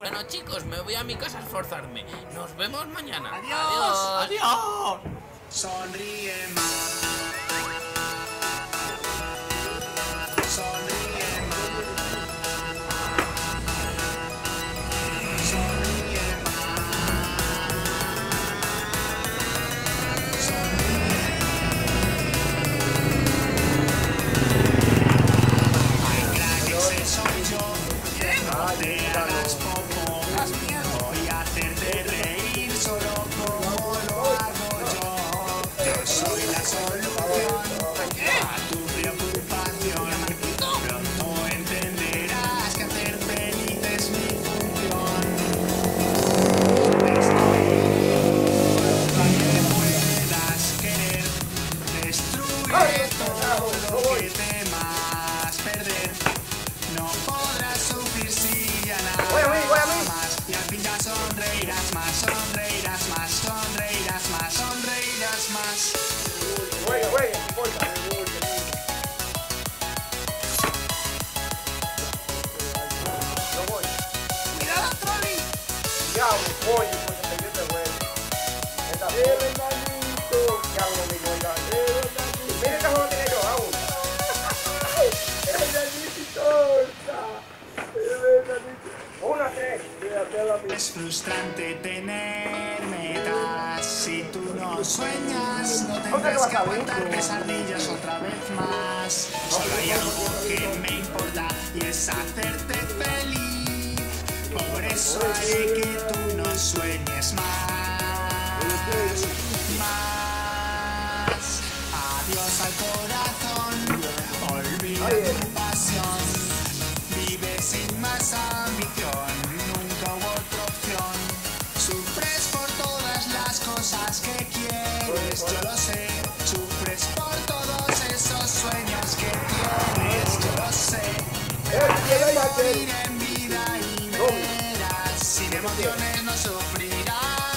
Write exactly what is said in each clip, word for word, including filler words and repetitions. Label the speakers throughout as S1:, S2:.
S1: Bueno, chicos, me voy a mi casa a esforzarme. Nos vemos mañana.
S2: ¡Adiós!
S1: ¡Adiós!
S2: Sonríe más. Sonríe más. Sonríe más. Sonríe. Ay, crack, ese soy yo. No te hagas poco. Voy a hacerte reír solo como lo hago yo. Yo soy la solución a tu preocupación. Pronto entenderás que hacer feliz es mi función. Estoy para que puedas querer. Destruye todo lo que temas perder. No podrás sufrir si ya nada más. Y al fin ya sonreirás más, sonreirás más, sonreirás más, sonreirás más.
S3: Juega, juega, no importa. No voy.
S2: ¡Cuidado, Trolli!
S3: Diablo, coño, pues se perdió este juego. Esta ¡Eh, hermanito! Diablo, mi juega. ¡Eh, hermanito! Mira que juego tiene yo, aún. ¡Hermanito! ¡Hermanito! Una, tres. Fíjate a la misma.
S2: Es frustrante tener metas. Si tú no sueñas, no tendrás que aguantar pesadillas otra vez más. Solo hay algo que me importa y es hacerte feliz. Por eso haré que tú no sueñes más. Más. Adiós al corazón. Olvida tu pasión. Vive sin más ambición. Nunca hubo otra opción. Sufres por todas las cosas que quieres, yo lo sé. Sufres por todos esos sueños que tienes, yo lo sé. Hay que morir en vida y verás. Sin emociones no sufrirás.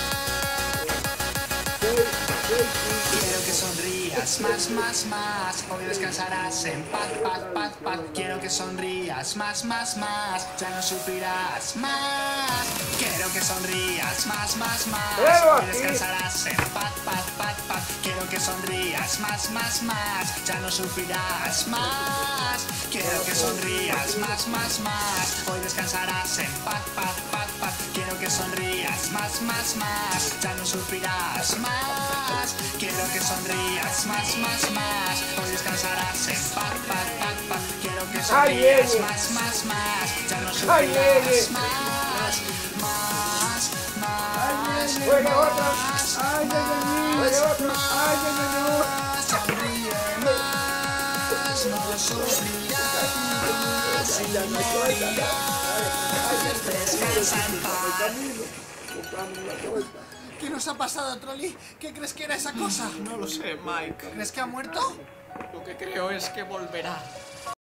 S2: Quiero que sonrías más, más, más. Hoy descansarás en paz, paz, paz, paz. Quiero que sonrías más, más, más. Ya no sufrirás más. Quiero que sonrías más, más, más. Hoy descansarás en paz, paz, paz, paz. Quiero que sonrías más, más, más. Ya no sufrirás más. Quiero que sonrías más, más, más. Hoy descansarás en paz, paz, paz, paz. Quiero que sonrías más, más, más. Ya no sufrirás más. Quiero que sonrías más, más, más. Hoy descansarás en paz, paz, paz, paz. Quiero que sonrías más, más, más. Ya no sufrirás más, más, más.
S3: Juega otra.
S2: Más,
S3: Ay, ay, ay, juega otra. Ay, ay, ay, ay.
S2: sonríe más, no sufrirás y morirás. Descansa en paz.
S4: ¿Qué nos ha pasado, Trolli? ¿Qué crees que era esa cosa?
S5: No lo sé, Mike.
S4: ¿Crees que ha muerto?
S5: Lo que creo es que volverá.